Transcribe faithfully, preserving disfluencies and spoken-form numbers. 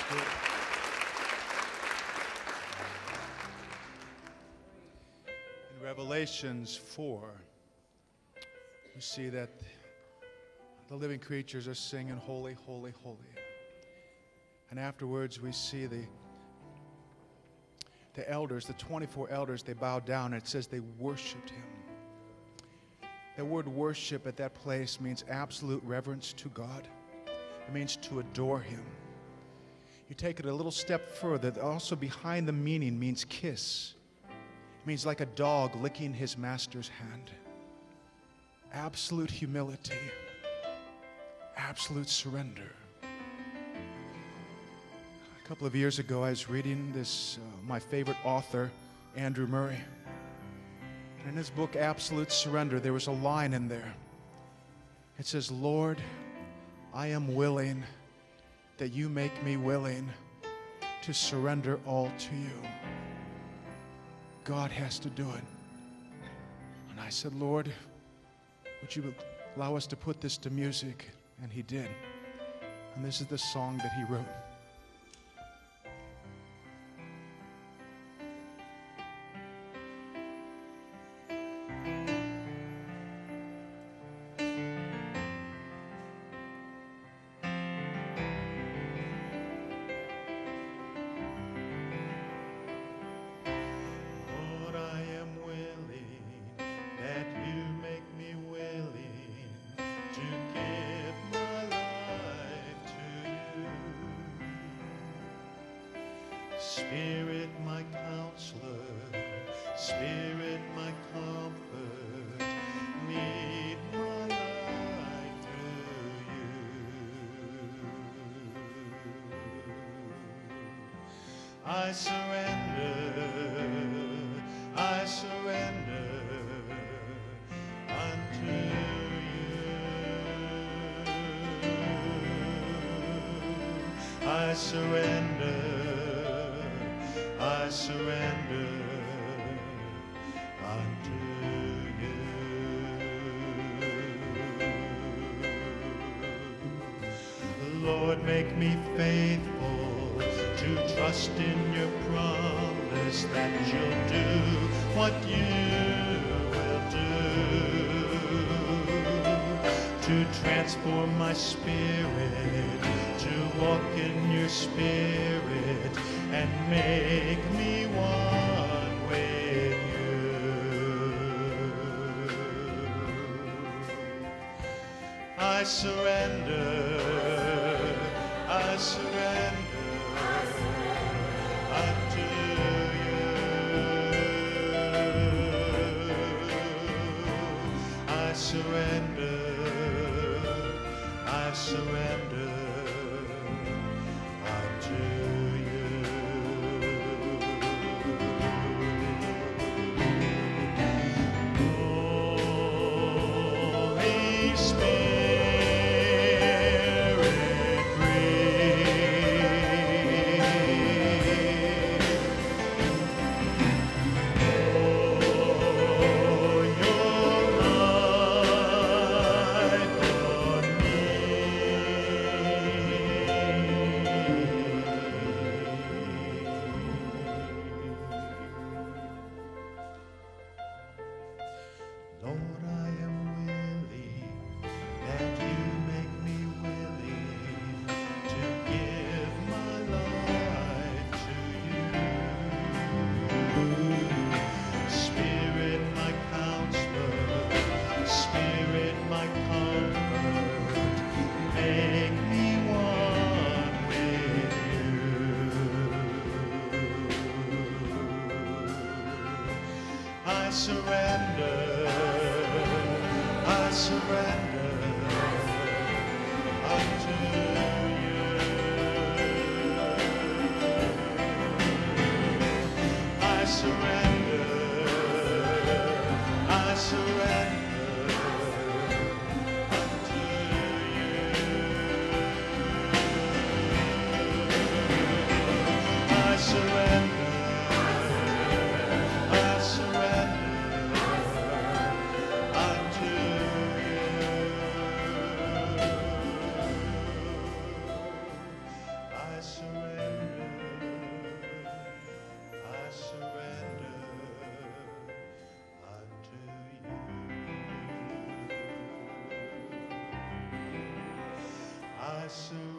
In Revelations four, we see that the living creatures are singing, holy, holy, holy. And afterwards we see the, the elders, the twenty-four elders, they bowed down, and it says they worshiped him. The word worship at that place means absolute reverence to God. It means to adore him. You take it a little step further, also behind the meaning means kiss. It means like a dog licking his master's hand. Absolute humility. Absolute surrender. A couple of years ago, I was reading this, uh, my favorite author, Andrew Murray. And in his book, Absolute Surrender, there was a line in there. It says, Lord, I am willing that you make me willing to surrender all to you. God has to do it. And I said, Lord, would you allow us to put this to music? And he did. And this is the song that he wrote. Spirit, my counselor, Spirit, my comfort, lead my life through you. I surrender, I surrender unto you. I surrender. I surrender unto you. Lord, make me faithful to trust in your promise that you'll do what you will do, to transform my spirit, to walk in your spirit, and make me one with you. I surrender, I surrender unto you. I surrender, I surrender unto you. Holy Spirit, surrender, I surrender unto you. I surrender, I surrender unto you. I surrender. I surrender unto you. I soon